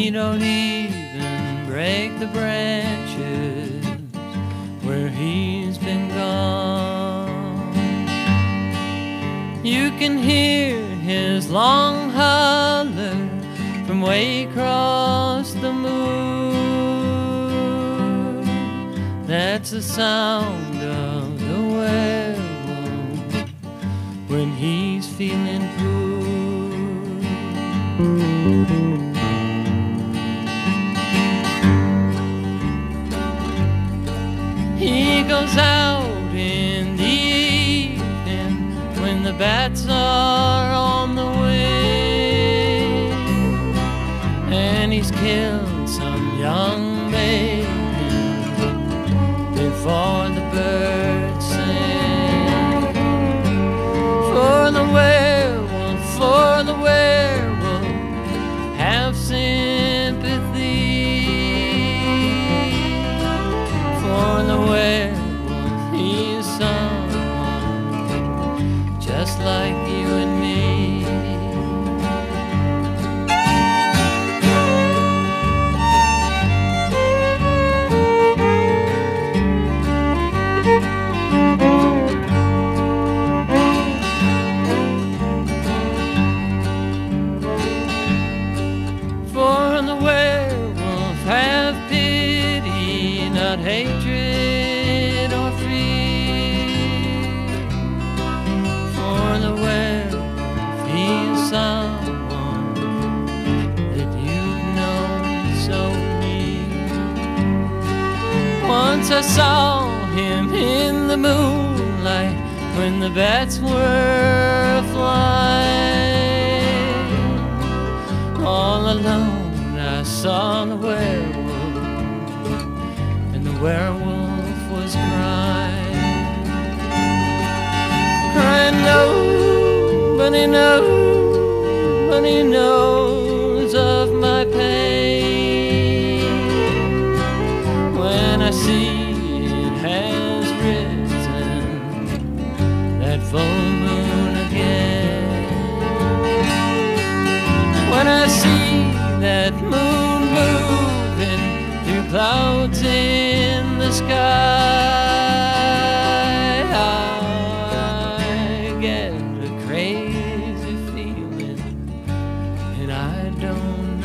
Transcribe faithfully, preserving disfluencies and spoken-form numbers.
he don't even break the branches where he's been gone. You can hear his long holler from way across the moor. That's the sound of the werewolf when he's feeling poor. He goes out in the evening when the bats are on the wing, and he's killed some young maiden before the birds sing. For the werewolf, for the werewolf, have sympathy. For the werewolf, he's someone just like you and me. For the werewolf, have pity, not hatred or fear. For the werewolf, he's someone that you've known so near. Once I saw him in the moonlight when the bats were flying. All alone I saw the werewolf, and the werewolf was crying. Crying, nobody knows, nobody knows of my pain. When I see it has risen, that full moon again. When I see that moon moving through clouds in the sky, I get a crazy feeling, and I don't